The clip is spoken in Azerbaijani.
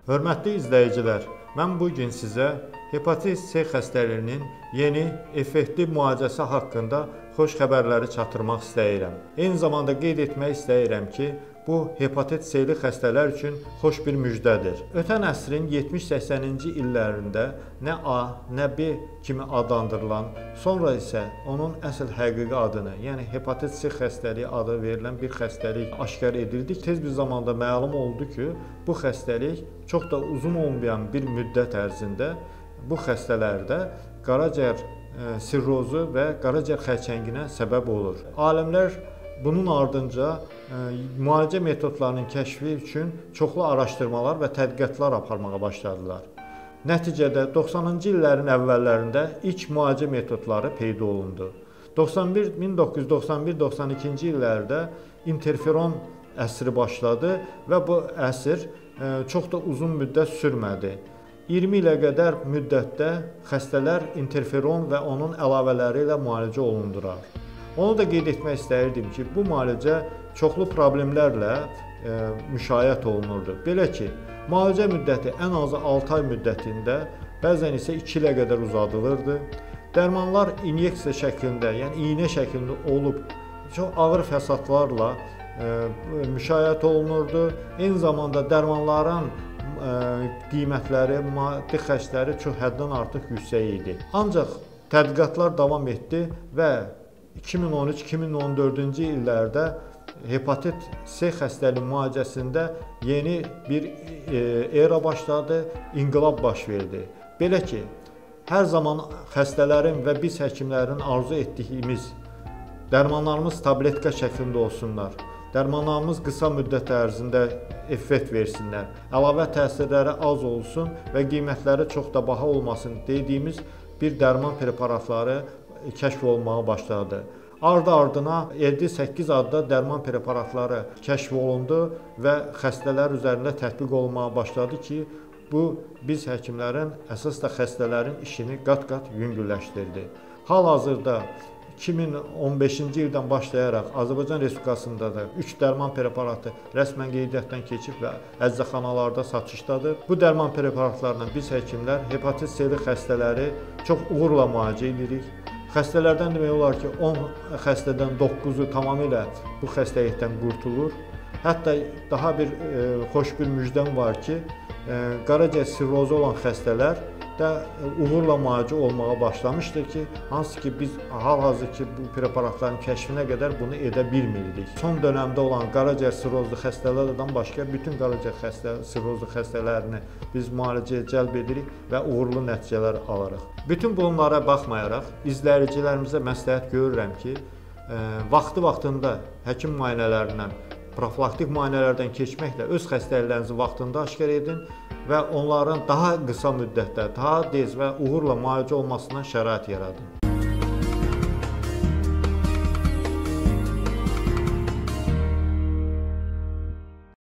Hörmətli izləyicilər, mən bugün sizə hepatit C xəstəliyinin yeni effektiv müalicəsi haqqında xoş xəbərləri çatdırmaq istəyirəm. Eyni zamanda qeyd etmək istəyirəm ki, bu hepatit C-li xəstələr üçün xoş bir müjdədir. Ötən əsrin 70-80-ci illərində nə A, nə B kimi adlandırılan, sonra isə onun əsl həqiqi adını, yəni hepatit C xəstəliyi adı verilən bir xəstəlik aşkar edildi. Tez bir zamanda məlum oldu ki, bu xəstəlik çox da uzun olmayan bir müddət ərzində bu xəstələrdə qaraciyər sirrozu və qaraciyər xərçənginə səbəb olur. Alimlər bunun ardınca müalicə metodlarının kəşfi üçün çoxlu araşdırmalar və tədqiqatlar aparmağa başladılar. Nəticədə 90-cı illərin əvvəllərində ilk müalicə metodları peyda olundu. 1991-92-ci illərdə interferon əsri başladı və bu əsr çox da uzun müddət sürmədi. 20 ilə qədər müddətdə xəstələr interferon və onun əlavələri ilə müalicə olundular. Onu da qeyd etmək istəyirdim ki, bu müalicə çoxlu problemlərlə müşayiət olunurdu. Belə ki, müalicə müddəti ən azı 6 ay müddətində, bəzən isə 2 ilə qədər uzadılırdı. Dərmanlar inyeksiya şəklində, yəni iynə şəklində olub, çox ağır fəsadlarla müşayiət olunurdu. Eyni zamanda dərmanların qiymətləri, maddi xərcləri çox həddən artıq yüksək idi. Ancaq tədqiqatlar davam etdi və 2013-2014-cü illərdə hepatit C xəstəliyi müalicəsində yeni bir era başladı, inqilab baş verdi. Belə ki, hər zaman xəstələrin və biz həkimlərin arzu etdiyimiz dərmanlarımız tabletka şəklində olsunlar. Dərmanlarımız qısa müddət ərzində effekt versinlər, əlavə təsirləri az olsun və qiymətləri çox da baha olmasın dediyimiz bir dərman preparatları kəşf olunmağa başladı. Ardı-ardına 7-8 adda dərman preparatları kəşf olundu və xəstələr üzərində tətbiq olunmağa başladı ki, bu biz həkimlərin, əsas da xəstələrin işini qat-qat yüngülləşdirdi. Hal-hazırda 2015-ci ildən başlayaraq Azərbaycan Respublikasında da 3 dərman preparatı rəsmən qeydiyyatdan keçib və əczaxanalarda satışdadır. Bu dərman preparatlarla biz həkimlər hepatit C-li xəstələri çox uğurla müalicə edirik. Xəstələrdən demək olar ki, 10 xəstədən 9-u tamamilə bu xəstəlikdən qurtulur. Hətta daha bir xoş bir müjdəm var ki, qaraciyər sirrozu olan xəstələr də uğurla müalicə olmağa başlamışdır ki, hansı ki biz hal-hazırki bu preparatların kəşfinə qədər bunu edə bilmirdik. Son dönəmdə olan qaraciyər sirrozlu xəstələrdən başqa bütün qaraciyər sirrozlu xəstələrini biz müalicəyə cəlb edirik və uğurlu nəticələr alırıq. Bütün bunlara baxmayaraq, izləyicilərimizə məsləhət görürəm ki, vaxtı-vaxtında həkim müayinələrindən, profilaktik müayinələrdən keçməklə öz xəstəliklərinizi vaxtında aşkar edin və onların daha qısa müddətdə, daha tez və uğurla müalicə olmasına şərait yaradın.